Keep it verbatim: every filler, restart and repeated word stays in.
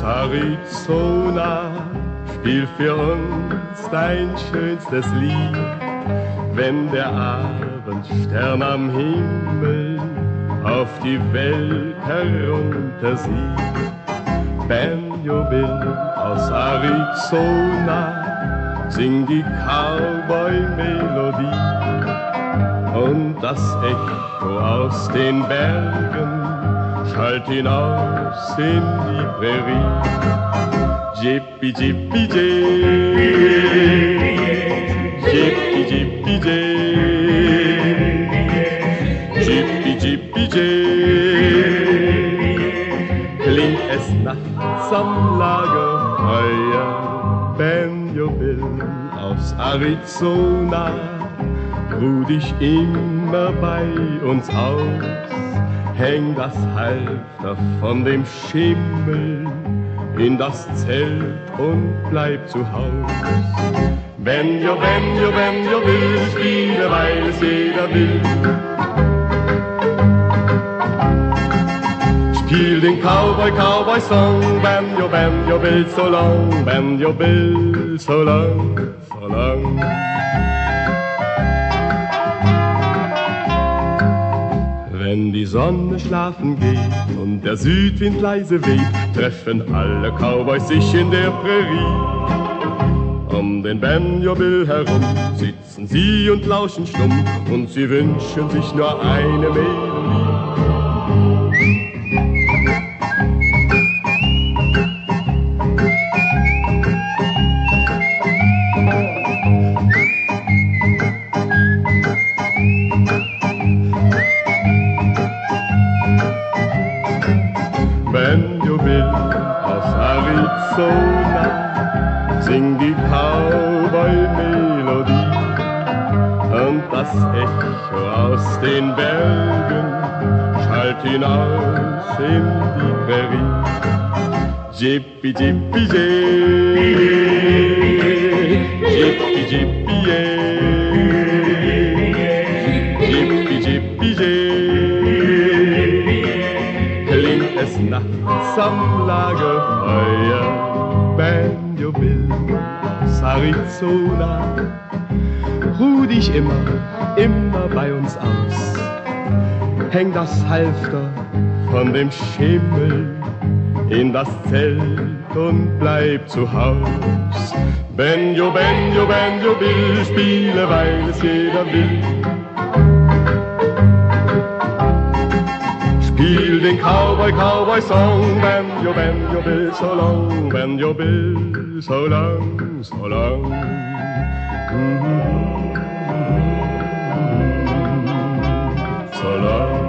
Arizona, spiel für uns dein schönstes Lied. Wenn der Abendstern am Himmel auf die Welt herunter sieht. Banjo Bill aus Arizona, sing die Cowboy-Melodie. Und das Echo aus den Bergen schallt hinaus in die Prärie. Jippie, jippie, jippie, jippie, jippie, jippie, jippie, jippie, klingt es nachts am Lagerfeuer. Banjo Bill aus Arizona, ruh dich immer bei uns aus. Häng das Halfter von dem Schimmel in das Zelt und bleib zu Haus. Banjo, Banjo, Banjo Bill, spiele, weil es jeder will. Spiel den Cowboy, Cowboy Song, Banjo, Banjo Bill, so long, Banjo Bill, so long, so long. Wenn die Sonne schlafen geht und der Südwind leise weht, treffen alle Cowboys sich in der Prärie. Um den Banjo Bill herum sitzen sie und lauschen stumm und sie wünschen sich nur eine Melodie. Banjo Bill aus Arizona, sing die Cowboy-Melodie. Und das Echo aus den Bergen schallt hinaus in die Prärie. Jippie, jippie, jippie, jippie, jippie, jippie, jippie, jippie, klingt es nachts am Lagerfeuer. Banjo Bill aus Arizona, ruh dich immer, immer bei uns aus. Häng das Halfter von dem Schimmel in das Zelt und bleib zu Haus. Banjo, Banjo, Banjo Bill, spiele, weil es jeder will. Spiel den Cowboy, Cowboy Song, Banjo, Banjo Bill, so long, Banjo Bill, so long, so long. So long.